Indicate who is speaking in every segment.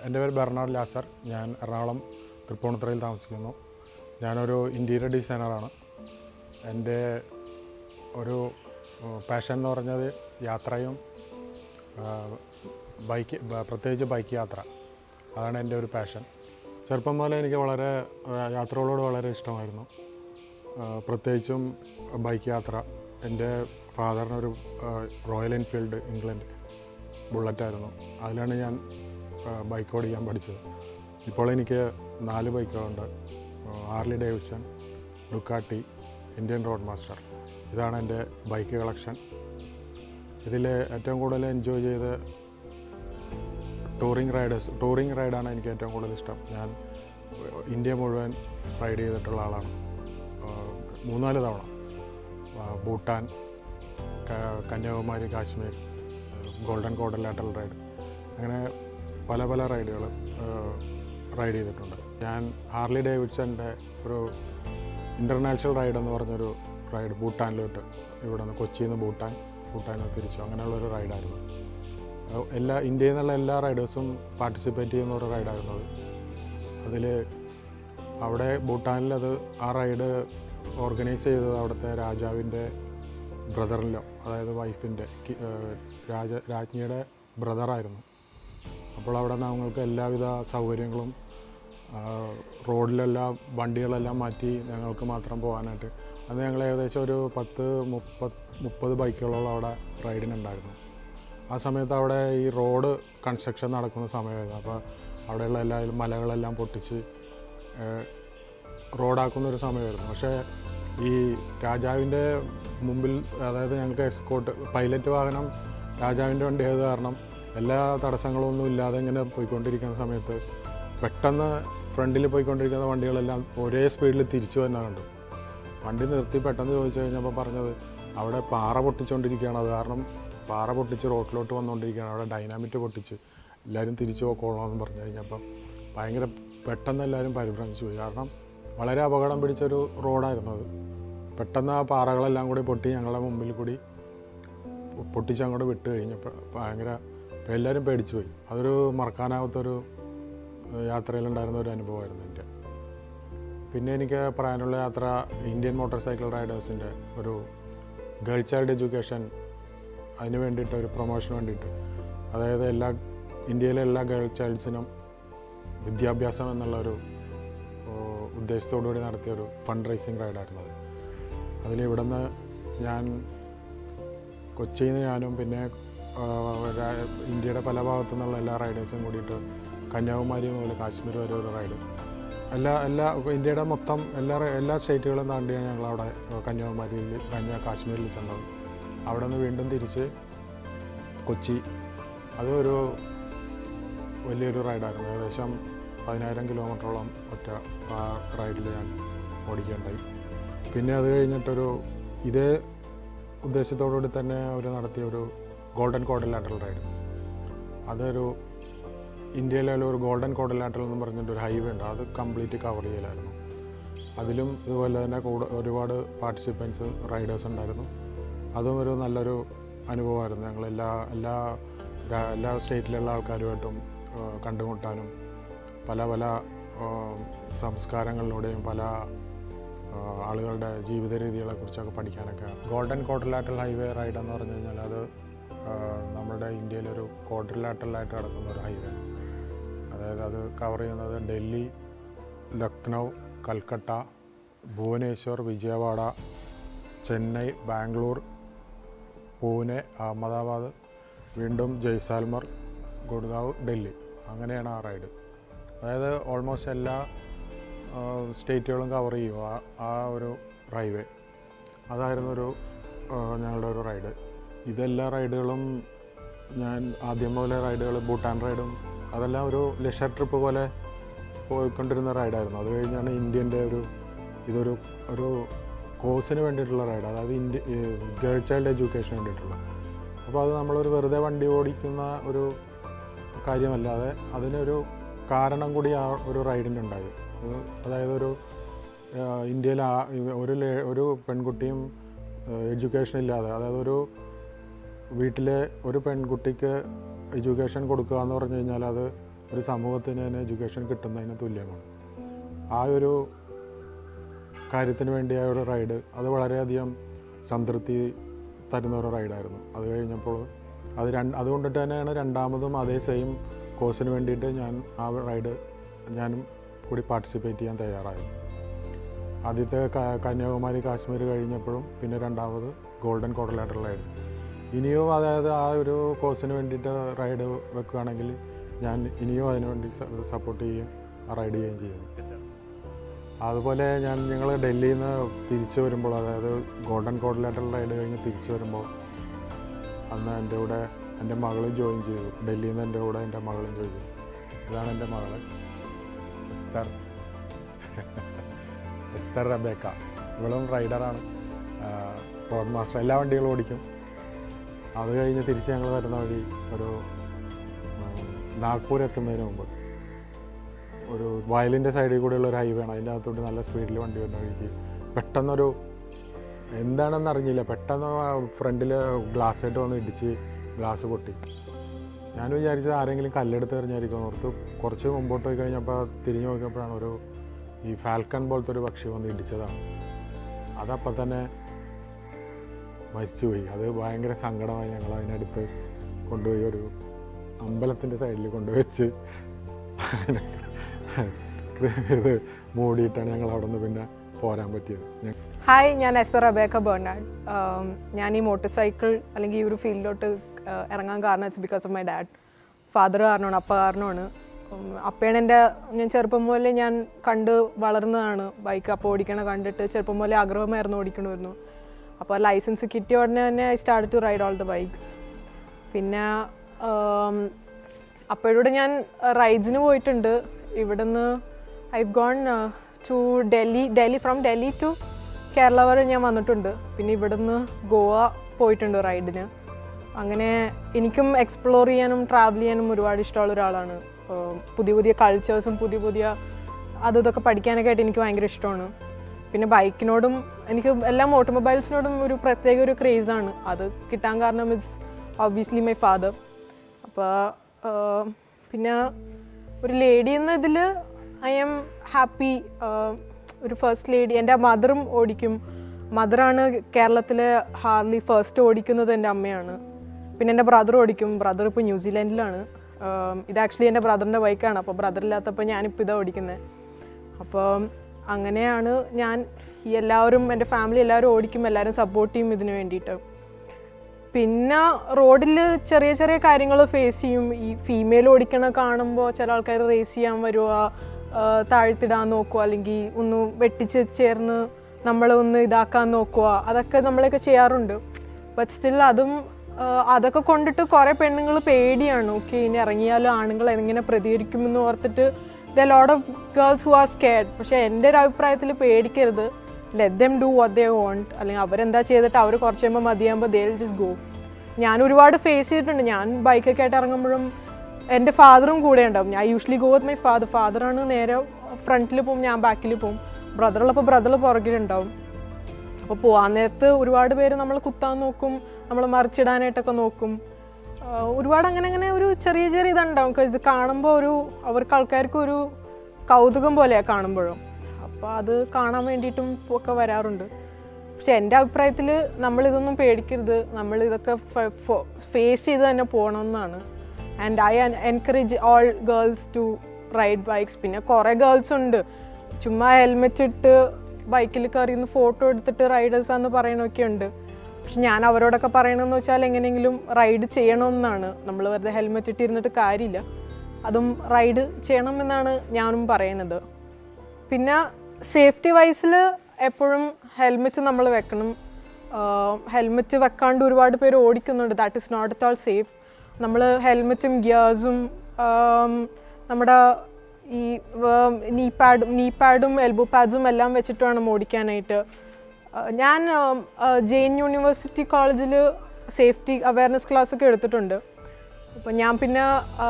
Speaker 1: എൻ്റെ പേര് ബെർണാഡ് ലാസർ. ഞാൻ എറണാകുളം തൃപ്പൂണിത്തുറയിൽ താമസിക്കുന്നു. ഞാനൊരു ഇൻറ്റീരിയർ ഡിസൈനറാണ്. എൻ്റെ ഒരു പാഷൻ എന്ന് പറഞ്ഞത് യാത്രയും പ്രത്യേകിച്ച് ബൈക്ക് യാത്ര. അതാണ് എൻ്റെ ഒരു പാഷൻ. ചെറുപ്പം മുതലേ എനിക്ക് യാത്രകളോട് വളരെ ഇഷ്ടമായിരുന്നു. പ്രത്യേകിച്ചും ബൈക്ക് യാത്ര. എൻ്റെ ഫാദറിനൊരു റോയൽ എൻഫീൽഡ് ഇംഗ്ലണ്ട് ബുള്ളറ്റായിരുന്നു. അതിലാണ് ഞാൻ ബൈക്ക് ഓടിക്കാൻ പഠിച്ചത്. ഇപ്പോൾ എനിക്ക് 4 ബൈക്കുകളുണ്ട്. Harley Davidson, Ducati, Indian Road Master. ഇതാണ് എൻ്റെ ബൈക്ക് കളക്ഷൻ. ഇതിൽ ഏറ്റവും കൂടുതൽ എൻജോയ് ചെയ്ത് ടൂറിങ് റൈഡാണ് എനിക്ക് ഏറ്റവും കൂടുതൽ ഇഷ്ടം. ഞാൻ ഇന്ത്യ മുഴുവൻ റൈഡ് ചെയ്തിട്ടുള്ള ആളാണ്. 3-4 തവണ Bhutan, Kanyakumari, Kashmir, golden quadrilateral ride, അങ്ങനെ പല റൈഡുകൾ റൈഡ് ചെയ്തിട്ടുണ്ട്. ഞാൻ ഹാർലി ഡേവിഡ്സൻ്റെ ഒരു ഇൻ്റർനാഷണൽ റൈഡ് എന്ന് പറഞ്ഞൊരു റൈഡ് ഭൂട്ടാനിലോട്ട്, ഇവിടെ നിന്ന് കൊച്ചിയിൽ നിന്ന് ഭൂട്ടാനിൽ തിരിച്ചു, അങ്ങനെയുള്ളൊരു റൈഡായിരുന്നു. ഇന്ത്യയിൽ നിന്നുള്ള എല്ലാ റൈഡേഴ്സും പാർട്ടിസിപ്പേറ്റ് ചെയ്യുന്ന ഒരു റൈഡായിരുന്നു അത്. അതിൽ അവിടെ ഭൂട്ടാനിലത് ആ റൈഡ് ഓർഗനൈസ് ചെയ്തത് അവിടുത്തെ രാജാവിൻ്റെ ബ്രദറിലോ, അതായത് വൈഫിൻ്റെ രാജ്ഞിയുടെ ബ്രദറായിരുന്നു. അപ്പോൾ അവിടെ ഞങ്ങൾക്ക് എല്ലാവിധ സൗകര്യങ്ങളും, റോഡിലെല്ലാം വണ്ടികളെല്ലാം മാറ്റി ഞങ്ങൾക്ക് മാത്രം പോകാനായിട്ട്, അന്ന് ഞങ്ങൾ ഏകദേശം ഒരു 10-30 ബൈക്കുകളോളം അവിടെ റൈഡിനുണ്ടായിരുന്നു. ആ സമയത്ത് അവിടെ ഈ റോഡ് കൺസ്ട്രക്ഷൻ നടക്കുന്ന സമയമായിരുന്നു. അപ്പോൾ അവിടെയുള്ള എല്ലാ മലകളെല്ലാം പൊട്ടിച്ച് റോഡാക്കുന്നൊരു സമയമായിരുന്നു. പക്ഷേ ഈ രാജാവിൻ്റെ മുമ്പിൽ, അതായത് ഞങ്ങൾക്ക് എസ്കോർട്ട് പൈലറ്റ് വാഹനം രാജാവിൻ്റെ വണ്ടി ആയത് കാരണം എല്ലാ തടസ്സങ്ങളൊന്നും ഇല്ലാതെ ഇങ്ങനെ പോയിക്കൊണ്ടിരിക്കുന്ന സമയത്ത് പെട്ടെന്ന് ഫ്രണ്ടിൽ പോയിക്കൊണ്ടിരിക്കുന്ന വണ്ടികളെല്ലാം ഒരേ സ്പീഡിൽ തിരിച്ചു തന്നെ കണ്ടു. വണ്ടി നിർത്തി പെട്ടെന്ന് ചോദിച്ചു കഴിഞ്ഞപ്പോൾ പറഞ്ഞത് അവിടെ പാറ പൊട്ടിച്ചുകൊണ്ടിരിക്കുകയാണ്. അത് കാരണം പാറ പൊട്ടിച്ച് റോട്ടിലോട്ട് വന്നുകൊണ്ടിരിക്കുകയാണ്, അവിടെ ഡൈനാമിറ്റ് പൊട്ടിച്ച് എല്ലാവരും തിരിച്ചു പോയിക്കോളണമെന്ന് പറഞ്ഞു കഴിഞ്ഞപ്പം ഭയങ്കര പെട്ടെന്ന് എല്ലാവരും പരിഭ്രമിച്ചു പോയി. കാരണം വളരെ അപകടം പിടിച്ചൊരു റോഡായിരുന്നു അത്. പെട്ടെന്ന് ആ പാറകളെല്ലാം കൂടി പൊട്ടി ഞങ്ങളുടെ മുമ്പിൽ കൂടി പൊട്ടിച്ച് അങ്ങോട്ട് വിട്ട് കഴിഞ്ഞപ്പോൾ ഭയങ്കര എല്ലാവരും പേടിച്ചു പോയി. അതൊരു മറക്കാനാവാത്തൊരു യാത്രയിലുണ്ടായിരുന്ന ഒരു അനുഭവമായിരുന്നു എൻ്റെ. പിന്നെ എനിക്ക് പറയാനുള്ള യാത്ര ഇന്ത്യൻ മോട്ടോർ സൈക്കിൾ റൈഡേഴ്സിൻ്റെ ഒരു ഗേൾ ചൈൽഡ് എഡ്യൂക്കേഷൻ, അതിന് വേണ്ടിയിട്ട് ഒരു പ്രൊമോഷന് വേണ്ടിയിട്ട്, അതായത് ഇന്ത്യയിലെ എല്ലാ ഗേൾ ചൈൽഡ്സിനും വിദ്യാഭ്യാസം എന്നുള്ളൊരു ഉദ്ദേശത്തോടുകൂടി നടത്തിയൊരു ഫണ്ട് റൈസിങ് റൈഡായിരുന്നു അത്. അതിലിവിടെ നിന്ന് ഞാൻ കൊച്ചിയിൽ നിന്ന് ഞാനും പിന്നെ ഇന്ത്യയുടെ പല ഭാഗത്തു നിന്നുള്ള എല്ലാ റൈഡേഴ്സും കൂടിയിട്ട് കന്യാകുമാരി മുതൽ കാശ്മീർ വരെ ഒരു റൈഡ്, ഇന്ത്യയുടെ മൊത്തം എല്ലാ സ്റ്റേറ്റുകളും താണ്ടിയാണ് ഞങ്ങളവിടെ കാശ്മീരിൽ ചെന്നത്. അവിടെ നിന്ന് വീണ്ടും തിരിച്ച് കൊച്ചി, അതൊരു വലിയൊരു റൈഡായിരുന്നു. ഏകദേശം 10,000 കിലോമീറ്ററോളം ഒറ്റ റൈഡിൽ ഞാൻ ഓടിക്കുകയുണ്ടായി. പിന്നെ അത് കഴിഞ്ഞിട്ടൊരു ഇതേ ഉദ്ദേശത്തോടുകൂടി തന്നെ അവർ നടത്തിയൊരു ഗോൾഡൻ ക്വാഡ്രിലാറ്ററൽ റൈഡ്. അതൊരു ഇന്ത്യയിലെ ഒരു ഗോൾഡൻ ക്വാഡ്രിലാറ്ററൽ എന്ന് പറഞ്ഞിട്ടൊരു ഹൈവേ ഉണ്ട്, അത് കംപ്ലീറ്റ് കവർ ചെയ്യലായിരുന്നു. അതിലും ഇതുപോലെ തന്നെ ഒരുപാട് പാർട്ടിസിപ്പൻസ് റൈഡേഴ്സ് ഉണ്ടായിരുന്നു. അതും ഒരു നല്ലൊരു അനുഭവമായിരുന്നു. ഞങ്ങൾ എല്ലാ സ്റ്റേറ്റിലുള്ള ആൾക്കാരുമായിട്ടും കണ്ടുമുട്ടാനും പല സംസ്കാരങ്ങളിലൂടെയും പല ആളുകളുടെ ജീവിത രീതികളെക്കുറിച്ചൊക്കെ പഠിക്കാനൊക്കെ. ഗോൾഡൻ ക്വാഡ്രിലാറ്ററൽ ഹൈവേ റൈഡ് എന്ന് പറഞ്ഞു കഴിഞ്ഞാൽ അത് നമ്മുടെ ഇന്ത്യയിലൊരു ക്വാഡ്രിലാറ്ററലായിട്ട് കിടക്കുന്ന ഒരു ഹൈവേ. അതായത് അത് കവർ ചെയ്യുന്നത് ഡൽഹി, ലക്നൗ, കൽക്കട്ട, ഭുവനേശ്വർ, വിജയവാഡ, ചെന്നൈ, ബാംഗ്ലൂർ, പൂനെ, അഹമ്മദാബാദ്, വീണ്ടും ജയ്സാൽമർ, ഗുഡ്ഗാവ്, ഡൽഹി, അങ്ങനെയാണ് ആ റൈഡ്. അതായത് ഓൾമോസ്റ്റ് എല്ലാ സ്റ്റേറ്റുകളും കവർ ചെയ്യും ആ ഒരു ഹൈവേ. അതായിരുന്നു ഞങ്ങളുടെ ഒരു റൈഡ്. ഇതെല്ലാ റൈഡുകളും ഞാൻ ആദ്യം മുതലേ റൈഡുകൾ, ഭൂട്ടാൻ റൈഡും അതെല്ലാം ഒരു ലെഷർ ട്രിപ്പ് പോലെ പോയിക്കൊണ്ടിരുന്ന റൈഡായിരുന്നു. അത് കഴിഞ്ഞാണ് ഇന്ത്യൻ്റെ ഇതൊരു കോഴ്സിന് വേണ്ടിയിട്ടുള്ള റൈഡ്, അതായത് ഗേൾ ചൈൽഡ് എഡ്യൂക്കേഷന് വേണ്ടിയിട്ടുള്ള. അപ്പോൾ അത് നമ്മളൊരു വെറുതെ വണ്ടി ഓടിക്കുന്ന ഒരു കാര്യമല്ലാതെ അതിനൊരു കാരണം കൂടി ആ ഒരു റൈഡിനുണ്ടായി. അതായത് ഇന്ത്യയിൽ ഒരു പെൺകുട്ടിയും എഡ്യൂക്കേഷൻ ഇല്ലാതെ, അതായത് വീട്ടിലെ ഒരു പെൺകുട്ടിക്ക് എഡ്യൂക്കേഷൻ കൊടുക്കുക എന്ന് പറഞ്ഞു കഴിഞ്ഞാൽ അത് ഒരു സമൂഹത്തിന് തന്നെ എഡ്യൂക്കേഷൻ കിട്ടുന്നതിന് തുല്യമാണ്. ആ ഒരു കാര്യത്തിന് വേണ്ടിയ ഒരു റൈഡ് അത് വളരെയധികം സംതൃപ്തി തരുന്ന ഒരു റൈഡായിരുന്നു. അത് കഴിഞ്ഞപ്പോൾ അതുകൊണ്ടിട്ട് തന്നെയാണ് രണ്ടാമതും അതേ സെയിം കോഴ്സിന് വേണ്ടിയിട്ട് ഞാൻ ആ റൈഡ് ഞാനും കൂടി പാർട്ടിസിപ്പേറ്റ് ചെയ്യാൻ തയ്യാറായത്. ആദ്യത്തെ കന്യാകുമാരി കാശ്മീർ കഴിഞ്ഞപ്പോഴും പിന്നെ രണ്ടാമത് ഗോൾഡൻ ക്വാഡ്രിലാറ്ററൽ റൈഡ്. ഇനിയും അതായത് ആ ഒരു കോഴ്സിന് വേണ്ടിയിട്ട് റൈഡ് വെക്കുകയാണെങ്കിൽ ഞാൻ ഇനിയും അതിനുവേണ്ടി സപ്പോർട്ട് ചെയ്യുകയും റൈഡ് ചെയ്യുകയും ചെയ്യുന്നു. അതുപോലെ ഞങ്ങൾ ഡൽഹിയിൽ നിന്ന് തിരിച്ചു വരുമ്പോൾ, അതായത് ഗോൾഡൻ ക്വാഡ്രിലാറ്ററൽ റൈഡ് കഴിഞ്ഞ് തിരിച്ചു വരുമ്പോൾ അന്ന് എൻ്റെ കൂടെ എൻ്റെ മകളും ജോയിൻ ചെയ്തു. ഡൽഹിയിൽ നിന്ന് എൻ്റെ കൂടെ എൻ്റെ മകളും ജോയിൻ ചെയ്തു. ഇതാണ് എൻ്റെ മകൾ എസ്തർ റബേക്ക. ഇവളും റൈഡറാണ്, റോഡ് മാസ്റ്റർ, എല്ലാ വണ്ടികളും ഓടിക്കും. അത് കഴിഞ്ഞ് തിരിച്ച് ഞങ്ങൾ വരുന്ന വഴി ഒരു നാഗ്പൂർ എത്തുന്നതിന് മുമ്പ് ഒരു വയലിൻ്റെ സൈഡിൽ കൂടെയുള്ള ഒരു ഹൈവേ ആണ്. അതിൻ്റെ അകത്തോട്ട് നല്ല സ്പീഡിൽ വണ്ടി വരുന്ന വഴിക്ക് പെട്ടെന്നൊരു എന്താണെന്ന് അറിഞ്ഞില്ല, പെട്ടെന്ന് ഫ്രണ്ടിൽ ഗ്ലാസ്സായിട്ട് വന്ന് ഇടിച്ച് ഗ്ലാസ് പൊട്ടി. ഞാൻ വിചാരിച്ചത് ആരെങ്കിലും കല്ലെടുത്ത് എറിഞ്ഞായിരിക്കും ഓർത്ത് കുറച്ച് മുമ്പോട്ട് പോയി കഴിഞ്ഞപ്പോൾ തിരിഞ്ഞു നോക്കിയപ്പോഴാണ് ഒരു ഈ ഫാൽക്കൺ പോലത്തെ ഒരു പക്ഷി വന്ന് ഇടിച്ചതാണ്. അതപ്പം തന്നെ മരിച്ചുപോയി. അത് ഭയങ്കര സങ്കടമായി. ഞങ്ങൾ അതിനടുത്ത് കൊണ്ടുപോയി ഒരു അമ്പലത്തിൻ്റെ സൈഡിൽ കൊണ്ടുവച്ച് ഇത് മൂടിയിട്ടാണ് ഞങ്ങൾ അവിടെ നിന്ന് പിന്നെ പോരാൻ പറ്റിയത്.
Speaker 2: ഹായ്, ഞാൻ എസ്തർ റബേക്ക ബെർണാഡ്. ഞാൻ ഈ മോട്ടോർ സൈക്കിൾ അല്ലെങ്കിൽ ഈ ഒരു ഫീൽഡിലോട്ട് ഇറങ്ങാൻ കാരണം it's because of my dad. Father കാരണമാണ്, അപ്പ കാരണമാണ്. അപ്പയാണ് ഞാൻ ചെറുപ്പം മുതലേ ഞാൻ കണ്ട് വളർന്നതാണ് ബൈക്ക്. അപ്പോൾ ഓടിക്കണ കണ്ടിട്ട് ചെറുപ്പം മുതലേ ആഗ്രഹമായിരുന്നു ഓടിക്കണമായിരുന്നു. അപ്പോൾ ലൈസൻസ് കിട്ടിയ ഉടനെ തന്നെ I start to ride all the bikes. പിന്നെ അപ്പോഴൂടെ ഞാൻ റൈഡ്സിന് പോയിട്ടുണ്ട്. ഇവിടുന്ന് I've gone to Delhi from Delhi to Kerala വരെ ഞാൻ വന്നിട്ടുണ്ട്. പിന്നെ ഇവിടുന്ന് ഗോവ പോയിട്ടുണ്ട് റൈഡിന്. അങ്ങനെ എനിക്കും എക്സ്പ്ലോർ ചെയ്യാനും ട്രാവൽ ചെയ്യാനും ഒരുപാട് ഇഷ്ടമുള്ള ഒരാളാണ്. പുതിയ പുതിയ കൾച്ചേഴ്സും പുതിയ ഇതൊക്കെ പഠിക്കാനൊക്കെ ആയിട്ട് എനിക്ക് ഭയങ്കര ഇഷ്ടമാണ്. പിന്നെ ബൈക്കിനോടും എനിക്ക് എല്ലാം ഓട്ടോമൊബൈൽസിനോടും ഒരു പ്രത്യേക ഒരു ക്രേസാണ്. അത് കിട്ടാൻ കാരണം ഇറ്റ്സ് ഒബ്വിയസ്ലി മൈ ഫാദർ. അപ്പോൾ പിന്നെ ഒരു ലേഡി എന്ന ഇതിൽ ഐ ആം ഹാപ്പി. ഒരു ഫസ്റ്റ് ലേഡി എൻ്റെ മദറും ഓടിക്കും. മദറാണ് കേരളത്തിലെ ഹാർലി ഫസ്റ്റ് ഓടിക്കുന്നത്, എൻ്റെ അമ്മയാണ്. പിന്നെ എൻ്റെ ബ്രദർ ഓടിക്കും. ബ്രദർ ഇപ്പോൾ ന്യൂസിലാൻഡിലാണ്. ഇത് ആക്ച്വലി എൻ്റെ ബ്രദറിൻ്റെ ബൈക്കാണ്. അപ്പോൾ ബ്രദറില്ലാത്തപ്പോൾ ഞാനിപ്പോൾ ഇതാണ് ഓടിക്കുന്നത്. അപ്പോൾ അങ്ങനെയാണ് ഞാൻ എല്ലാവരും എൻ്റെ ഫാമിലി എല്ലാവരും ഓടിക്കും, എല്ലാവരും സപ്പോർട്ട് ചെയ്യും ഇതിന് വേണ്ടിയിട്ട്. പിന്നെ റോഡിൽ ചെറിയ ചെറിയ കാര്യങ്ങൾ ഫേസ് ചെയ്യും. ഈ ഫീമെയിൽ ഓടിക്കണ കാണുമ്പോൾ ചില ആൾക്കാർ റേസ് ചെയ്യാൻ വരുക, താഴ്ത്തിടാൻ നോക്കുക, അല്ലെങ്കിൽ ഒന്ന് വെട്ടിച്ച് ചേർന്ന് നമ്മളെ ഒന്ന് ഇതാക്കാൻ നോക്കുക. അതൊക്കെ നമ്മളൊക്കെ ചെയ്യാറുണ്ട്. ബട്ട് സ്റ്റിൽ അതൊക്കെ കൊണ്ടിട്ട് കുറേ പെണ്ണുങ്ങൾ പേടിയാണ്. ഓക്കെ, ഇനി ഇറങ്ങിയാലും ആണുങ്ങൾ എങ്ങനെ പ്രതികരിക്കുമെന്ന് ഓർത്തിട്ട് the lot of girls who are scared. പക്ഷേ എൻ്റെ ഒരു അഭിപ്രായത്തിൽ പേടിക്കരുത്. Let them do what they want. അല്ലെങ്കിൽ അവരെന്താ ചെയ്തിട്ട് അവർ കുറച്ച് കഴിയുമ്പോൾ മതിയാകുമ്പോൾ ദേ വിൽ ജസ്റ്റ് ഗോ. ഞാൻ ഒരുപാട് ഫേസ് ചെയ്തിട്ടുണ്ട്. ഞാൻ ബൈക്കൊക്കെ ആയിട്ട് ഇറങ്ങുമ്പോഴും എൻ്റെ ഫാദറും കൂടെ ഉണ്ടാവും. ഞാൻ usually go with my father. ഫാദറാണ് നേരെ ഫ്രണ്ടിൽ പോവും, ഞാൻ ബാക്കിൽ പോവും. ബ്രദറുള്ളപ്പോൾ ബ്രദർ പുറകിലുണ്ടാവും. അപ്പോൾ പോകാൻ നേരത്ത് ഒരുപാട് പേര് നമ്മൾ കുത്താൻ നോക്കും, നമ്മൾ മറിച്ചിടാനായിട്ടൊക്കെ നോക്കും. ഒരുപാട് അങ്ങനെ ഒരു ചെറിയ ഇതുണ്ടാവും. ഇത് കാണുമ്പോൾ അവർക്ക് ആൾക്കാർക്ക് ഒരു കൗതുകം പോലെയാണ് കാണുമ്പോഴും. അപ്പോൾ അത് കാണാൻ വേണ്ടിയിട്ടും ഒക്കെ വരാറുണ്ട്. പക്ഷെ എൻ്റെ അഭിപ്രായത്തിൽ നമ്മളിതൊന്നും പേടിക്കരുത്. നമ്മളിതൊക്കെ ഫേസ് ചെയ്ത് തന്നെ പോകണമെന്നാണ്. And I encourage all girls to ride bikes. പിന്നെ കുറേ ഗേൾസ് ഉണ്ട് ചുമ്മാ ഹെൽമെറ്റ് ഇട്ട് ബൈക്കിൽ കയറിന്ന് ഫോട്ടോ എടുത്തിട്ട് റൈഡേഴ്സാന്ന് പറയണമൊക്കെ ഉണ്ട്. പക്ഷെ ഞാൻ അവരോടൊക്കെ പറയണമെന്ന് വെച്ചാൽ എങ്ങനെയെങ്കിലും റൈഡ് ചെയ്യണമെന്നാണ്. നമ്മൾ വെറുതെ ഹെൽമെറ്റ് ഇട്ടിരുന്നിട്ട് കാര്യമില്ല. അതും റൈഡ് ചെയ്യണമെന്നാണ് ഞാനും പറയുന്നത്. പിന്നെ സേഫ്റ്റി വൈസിൽ എപ്പോഴും ഹെൽമെറ്റ് നമ്മൾ വെക്കണം. ഹെൽമെറ്റ് വെക്കാണ്ട് ഒരുപാട് പേര് ഓടിക്കുന്നുണ്ട്. That is not at all safe. നമ്മൾ ഹെൽമെറ്റും ഗിയേഴ്സും നമ്മുടെ ഈ നീ പാഡും എൽബോ പാഡ്സും എല്ലാം വെച്ചിട്ട് വേണം ഓടിക്കാനായിട്ട്. ഞാൻ ജെയിൻ യൂണിവേഴ്സിറ്റി കോളേജിൽ സേഫ്റ്റി അവയർനെസ് ക്ലാസ്സൊക്കെ എടുത്തിട്ടുണ്ട്. അപ്പോൾ ഞാൻ പിന്നെ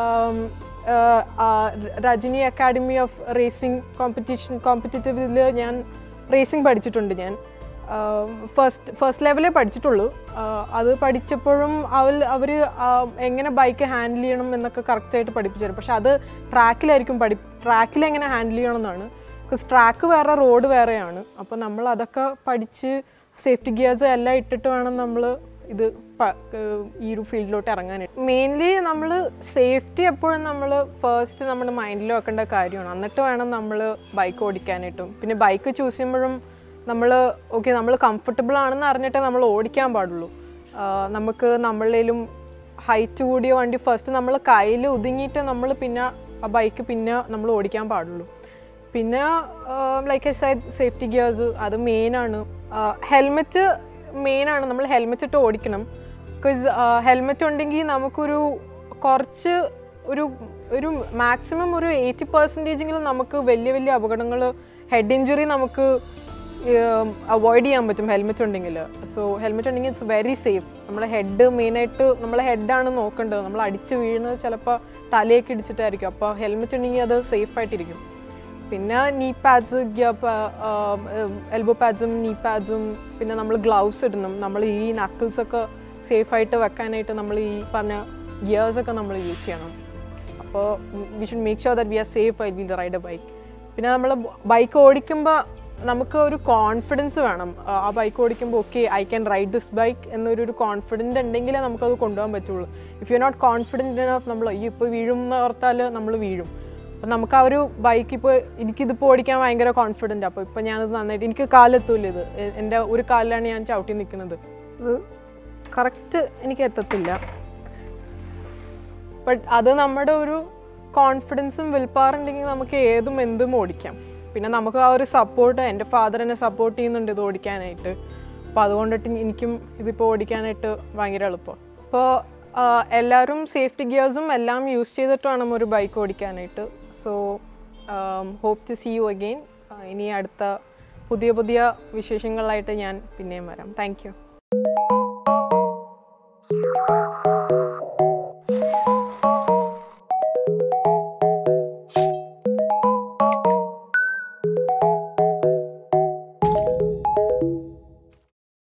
Speaker 2: രജനി അക്കാഡമി ഓഫ് റേസിംഗ് കോമ്പറ്റീറ്റീവിൽ ഞാൻ റേസിംഗ് പഠിച്ചിട്ടുണ്ട്. ഞാൻ ഫസ്റ്റ് ലെവലേ പഠിച്ചിട്ടുള്ളൂ. അത് പഠിച്ചപ്പോഴും അവർ എങ്ങനെ ബൈക്ക് ഹാൻഡിൽ ചെയ്യണം എന്നൊക്കെ കറക്റ്റായിട്ട് പഠിപ്പിച്ചു തരും. പക്ഷെ അത് ട്രാക്കിലായിരിക്കും ട്രാക്കിൽ എങ്ങനെ ഹാൻഡിൽ ചെയ്യണം എന്നാണ്. ബിക്കോസ് ട്രാക്ക് വേറെ റോഡ് വേറെയാണ്. അപ്പോൾ നമ്മൾ അതൊക്കെ പഠിച്ച് സേഫ്റ്റി ഗിയേഴ്സ് എല്ലാം ഇട്ടിട്ട് വേണം നമ്മൾ ഇത് ഈ ഒരു ഫീൽഡിലോട്ട് ഇറങ്ങാനായിട്ട്. മെയിൻലി നമ്മൾ സേഫ്റ്റി എപ്പോഴും നമ്മൾ ഫസ്റ്റ് നമ്മുടെ മൈൻഡിൽ വെക്കേണ്ട കാര്യമാണ്. എന്നിട്ട് വേണം നമ്മൾ ബൈക്ക് ഓടിക്കാനായിട്ടും. പിന്നെ ബൈക്ക് ചൂസ് ചെയ്യുമ്പോഴും നമ്മൾ കംഫർട്ടബിൾ ആണെന്ന് അറിഞ്ഞിട്ടേ നമ്മൾ ഓടിക്കാൻ പാടുള്ളൂ. നമുക്ക് നമ്മളിലും ഹൈറ്റ് കൂടിയ വണ്ടി ഫസ്റ്റ് നമ്മൾ കയ്യിൽ ഒതുങ്ങിയിട്ട് നമ്മൾ പിന്നെ ആ ബൈക്ക് പിന്നെ നമ്മൾ ഓടിക്കാൻ പാടുള്ളൂ. പിന്നെ like I side safety gears അത് മെയിനാണ്. ഹെൽമെറ്റ് മെയിനാണ്. നമ്മൾ ഹെൽമെറ്റ് ഇട്ട് ഓടിക്കണം. ബിക്കോസ് ഹെൽമെറ്റ് ഉണ്ടെങ്കിൽ നമുക്കൊരു കുറച്ച് ഒരു മാക്സിമം ഒരു 80% നമുക്ക് വലിയ വലിയ അപകടങ്ങൾ, ഹെഡ് ഇഞ്ചുറി നമുക്ക് അവോയ്ഡ് ചെയ്യാൻ പറ്റും ഹെൽമെറ്റ് ഉണ്ടെങ്കിൽ. സോ ഹെൽമെറ്റ് ഉണ്ടെങ്കിൽ ഇറ്റ്സ് വെരി സേഫ്. നമ്മുടെ ഹെഡ് മെയിനായിട്ട് നമ്മളെ ഹെഡാണ് നോക്കേണ്ടത്. നമ്മൾ അടിച്ച് വീഴുന്നത് ചിലപ്പോൾ തലയൊക്കെ ഇടിച്ചിട്ടായിരിക്കും. അപ്പോൾ ഹെൽമെറ്റ് ഉണ്ടെങ്കിൽ അത് സേഫായിട്ടിരിക്കും. പിന്നെ നീ പാഡ്സ്, എൽബോ പാഡ്സും നീ പാഡ്സും, പിന്നെ നമ്മൾ ഗ്ലൗസ് ഇടണം. നമ്മൾ ഈ നക്കിൾസൊക്കെ സേഫായിട്ട് വെക്കാനായിട്ട് നമ്മൾ ഈ പറഞ്ഞ ഗിയേഴ്സൊക്കെ നമ്മൾ യൂസ് ചെയ്യണം. അപ്പോൾ we should make sure that we are safe while we ride a bike. പിന്നെ നമ്മൾ ബൈക്ക് ഓടിക്കുമ്പോൾ നമുക്ക് ഒരു കോൺഫിഡൻസ് വേണം. ആ ബൈക്ക് ഓടിക്കുമ്പോൾ okay I can ride this bike എന്നൊരു കോൺഫിഡൻറ്റ് ഉണ്ടെങ്കിലേ നമുക്കത് കൊണ്ടുപോകാൻ പറ്റുള്ളൂ. If you are not confident enough നമ്മൾ ഇപ്പോൾ വീഴും എന്ന് ഓർത്താൽ നമ്മൾ വീഴും. അപ്പം നമുക്ക് ആ ഒരു ബൈക്ക് ഇപ്പോൾ എനിക്കിതിപ്പോൾ ഓടിക്കാൻ ഭയങ്കര കോൺഫിഡൻറ്റ്. അപ്പോൾ ഇപ്പോൾ ഞാനത് നന്നായിട്ട് എനിക്ക് കാലെത്തൂല്ല. ഇത് എൻ്റെ ഒരു കാലിലാണ് ഞാൻ ചവിട്ടി നിൽക്കുന്നത്. ഇത് കറക്റ്റ് എനിക്ക് എത്തത്തില്ല. ബട്ട് അത് നമ്മുടെ ഒരു കോൺഫിഡൻസും വിൽ പവർ ഉണ്ടെങ്കിൽ നമുക്ക് ഏതും എന്തും ഓടിക്കാം. പിന്നെ നമുക്ക് ആ ഒരു സപ്പോർട്ട്, എൻ്റെ ഫാദർ എന്നെ സപ്പോർട്ട് ചെയ്യുന്നുണ്ട് ഇത് ഓടിക്കാനായിട്ട്. അപ്പോൾ അതുകൊണ്ടിട്ട് എനിക്കും ഇതിപ്പോൾ ഓടിക്കാനായിട്ട് ഭയങ്കര എളുപ്പമാണ്. അപ്പോൾ എല്ലാവരും സേഫ്റ്റി ഗിയേഴ്സും എല്ലാം യൂസ് ചെയ്തിട്ട് വേണം ഒരു ബൈക്ക് ഓടിക്കാനായിട്ട്. So hope to see you again. ഇനി അടുത്ത പുതിയ വിശേഷങ്ങളായിട്ട് ഞാൻ പിന്നെയും വരാം. Thank U.